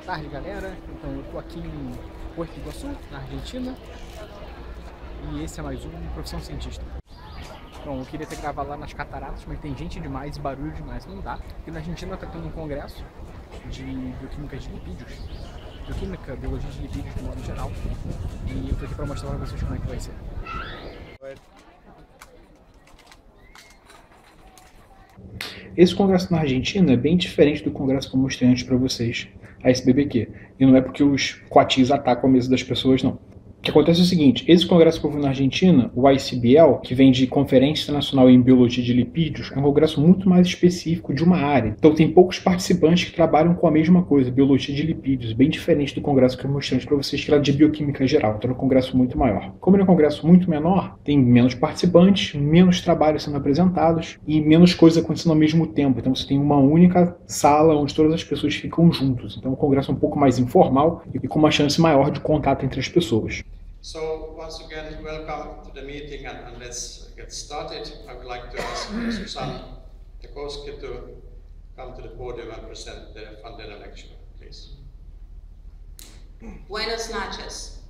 tarde, galera. Então eu tô aqui em Porto Iguaçu, na Argentina, e esse é mais um Profissão Cientista. Bom, eu queria ter gravado lá nas cataratas, mas tem gente demais e barulho demais, não dá. Porque na Argentina tá tendo um congresso de bioquímica de lipídios, bioquímica, biologia de lipídios de modo geral, e eu tô aqui pra mostrar pra vocês como é que vai ser. Esse congresso na Argentina é bem diferente do congresso que eu mostrei antes para vocês, a SBBQ. E não é porque os coatis atacam a mesa das pessoas, não. O que acontece é o seguinte, esse congresso que eu vi na Argentina, o ICBL, que vem de Conferência Internacional em Biologia de Lipídios, é um congresso muito mais específico de uma área. Então tem poucos participantes que trabalham com a mesma coisa, biologia de lipídios, bem diferente do congresso que eu mostrei para vocês, que era de bioquímica geral. Então é um congresso muito maior. Como ele é um congresso muito menor, tem menos participantes, menos trabalhos sendo apresentados e menos coisas acontecendo ao mesmo tempo. Então você tem uma única sala onde todas as pessoas ficam juntos. Então é um congresso um pouco mais informal e com uma chance maior de contato entre as pessoas. So once again, welcome to the meeting, and let's get started. I would like to ask Susanne Tekowski to come to the podium and present the Fundena lecture, please. Buenas noches.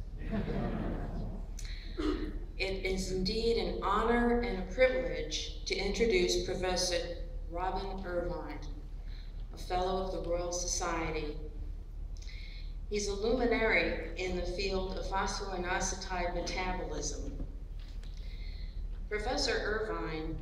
It is indeed an honor and a privilege to introduce Professor Robin Irvine, a Fellow of the Royal Society. He's a luminary in the field of phosphoinositide metabolism. Professor Irvine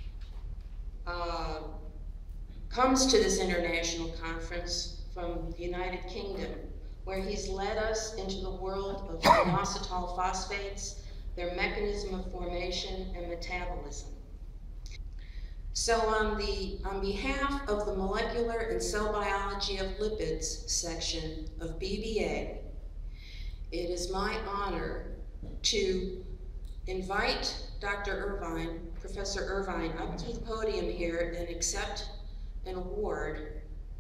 comes to this international conference from the United Kingdom, where he's led us into the world of inositol phosphates, their mechanism of formation and metabolism. So on behalf of the Molecular and Cell Biology of Lipids section of BBA, it is my honor to invite Dr. Irvine, Professor Irvine, up to the podium here and accept an award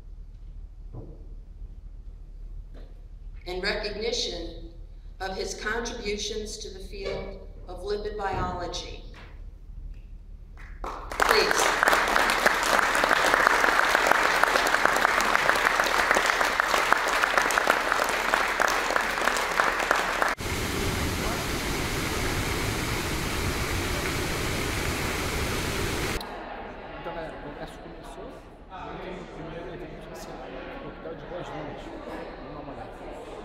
in recognition of his contributions to the field of lipid biology. Please. Então, galera, o congresso começou, eu tenho o primeiro evento especial, o Hotel de Boas Vindas. Vamos dar uma olhada.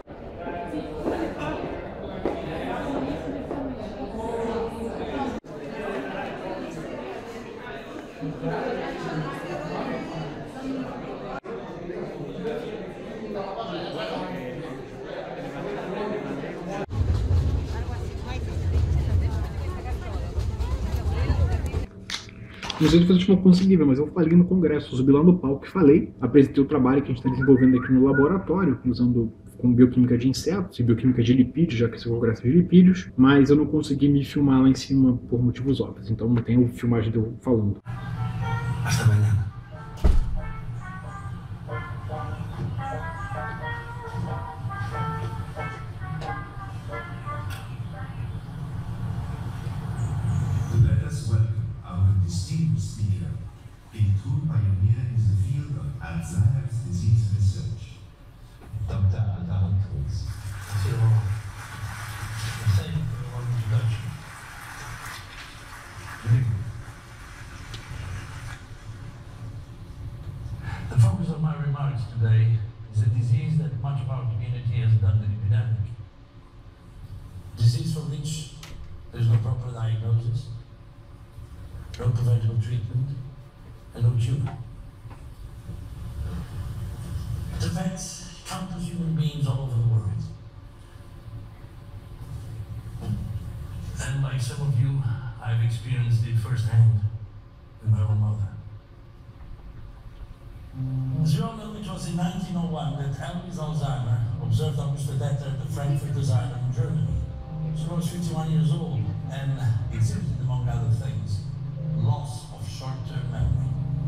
Não sei se vocês vão conseguir ver, mas eu falei no congresso, eu subi lá no palco e falei, apresentei o trabalho que a gente está desenvolvendo aqui no laboratório, usando com bioquímica de insetos e bioquímica de lipídios, já que esse é o congresso de lipídios, mas eu não consegui me filmar lá em cima por motivos óbvios, então não tenho filmagem de eu falando. Hasta mañana. Let us welcome our distinguished speaker, a true pioneer in the field of Alzheimer's disease research, Dr. Alvaro Cruz. Thank you for your introduction. The focus of my remarks today is a disease that much of our community has dubbed an epidemic. Disease for which there is no proper diagnosis, no preventable treatment, and no cure. It affects countless human beings all over the world. And like some of you, I've experienced it firsthand with my own mother. As you all know, it was in 1901 that Alois Alzheimer observed Dr. Stetter at the Frankfurt Asylum in Germany. She was 51 years old and exhibited, among other things, loss of short-term memory.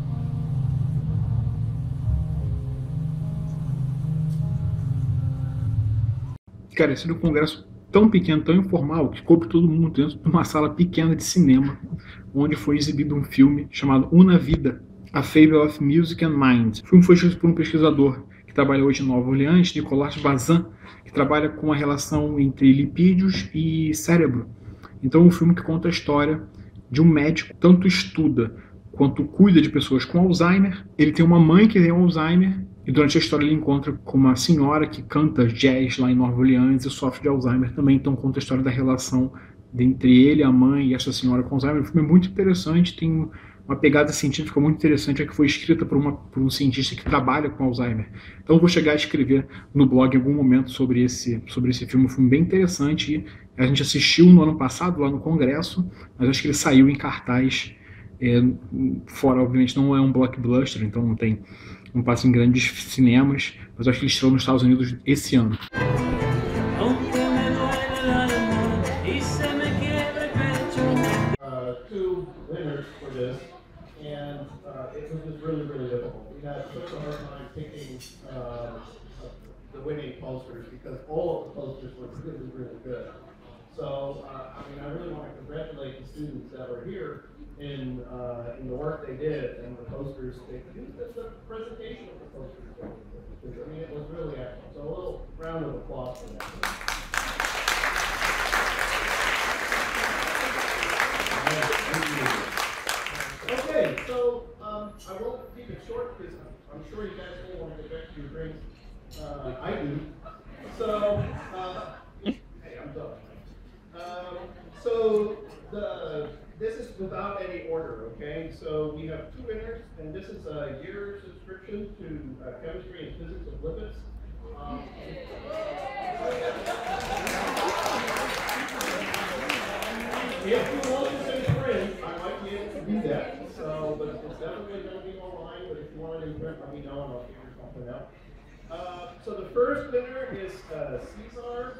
Cara, esse era um congresso tão pequeno, tão informal, que coube todo mundo dentro de uma sala pequena de cinema, onde foi exibido um filme chamado Una Vida, A Fable of Music and Mind. O filme foi escrito por um pesquisador que trabalha hoje em Nova Orleans, Nicolas Bazin, que trabalha com a relação entre lipídios e cérebro. Então é um filme que conta a história de um médico que tanto estuda quanto cuida de pessoas com Alzheimer. Ele tem uma mãe que tem Alzheimer e durante a história ele encontra com uma senhora que canta jazz lá em Nova Orleans e sofre de Alzheimer também. Então conta a história da relação entre ele, a mãe e essa senhora com Alzheimer. O filme é muito interessante, tem uma pegada científica muito interessante, é que foi escrita por um cientista que trabalha com Alzheimer. Então eu vou chegar a escrever no blog em algum momento sobre esse filme. Um filme bem interessante. E a gente assistiu no ano passado lá no Congresso, mas acho que ele saiu em cartaz fora, obviamente não é um blockbuster, então não passa em grandes cinemas, mas acho que ele estreou nos Estados Unidos esse ano. Two winners for this, and it was just really, really difficult. We had such a hard time picking the winning posters because all of the posters were really, really good. So, I mean, I really want to congratulate the students that were here in the work they did and the posters they used. The presentation of the posters. I mean, it was really excellent. So, a little round of applause for that. Okay, so I won't keep it short because I'm sure you guys all want to get back to your drinks. I do. So, hey, I'm done. So this is without any order, okay? So we have two winners, and this is a year subscription to chemistry and physics of lipids. If you want to send print, I might be able to do that. So, but it's definitely going to be online. But if you want it in print, let me know and I'll figure something out. So the first winner is Cesar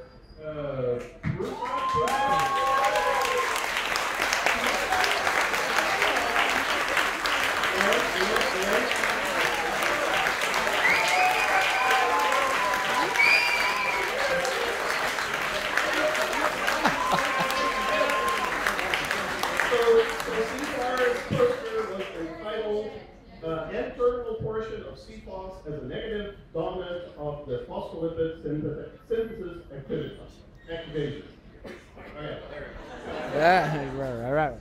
N-terminal portion of CPOS as a negative dominant of the phospholipid synthesis activation. Okay, there we go. Yeah, right.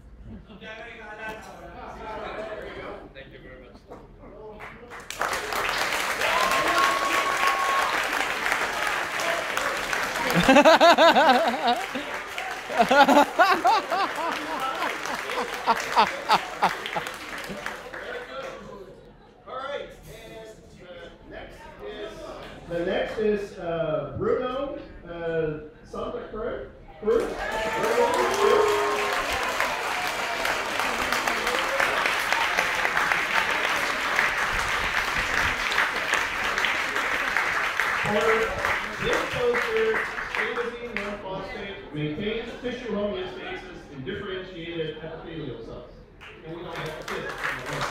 Thank you very much. The next is Bruno Santa Cruz. This poster, adenosine 1-phosphate maintains tissue homeostasis in differentiated epithelial cells. And we don't have to kiss.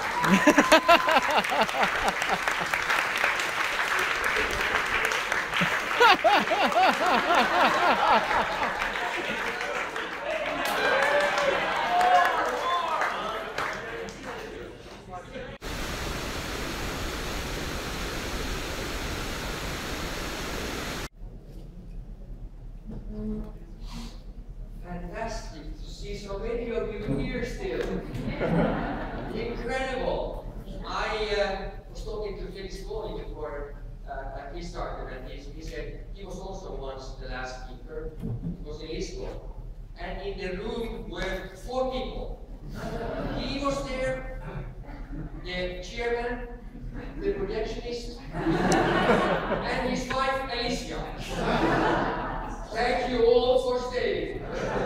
Fantastic to see so many of you here still. Incredible. I was talking to Felix Bowley before he started, and he said he was also once the last speaker. It was in Lisbon. And in the room were 4 people. He was there, the chairman, the projectionist, and his wife Alicia. Thank you all for staying.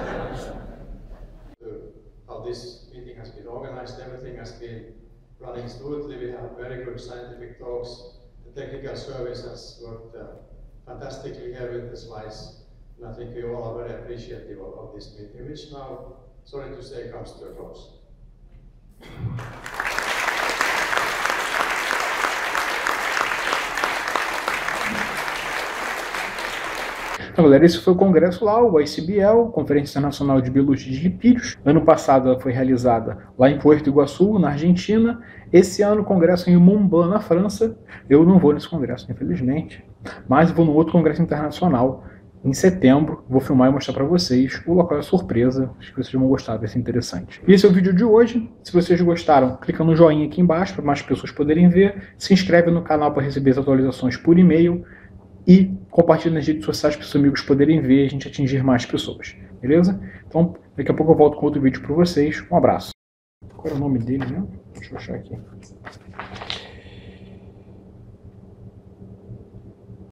How this meeting has been organized, everything has been running smoothly. We have very good scientific talks. The technical service has worked fantastically here with the slides. And I think we all are very appreciative of this meeting, which now, sorry to say, comes to a close. Então, galera, esse foi o congresso lá, o ICBL, Conferência Internacional de Biologia de Lipídios. Ano passado ela foi realizada lá em Puerto Iguaçu, na Argentina. Esse ano o congresso em Montblanc, na França. Eu não vou nesse congresso, infelizmente, mas vou no outro congresso internacional em setembro. Vou filmar e mostrar para vocês. O local é surpresa, acho que vocês vão gostar, vai ser interessante. E esse é o vídeo de hoje. Se vocês gostaram, clica no joinha aqui embaixo para mais pessoas poderem ver. Se inscreve no canal para receber as atualizações por e-mail. E compartilha nas redes sociais para os seus amigos poderem ver e a gente atingir mais pessoas. Beleza? Então, daqui a pouco eu volto com outro vídeo para vocês. Um abraço. Qual era o nome dele mesmo? Deixa eu achar aqui.